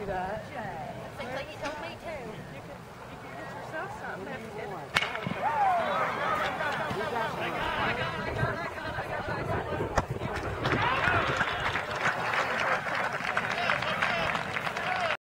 that. Same thing you told me too. You can get yourself something.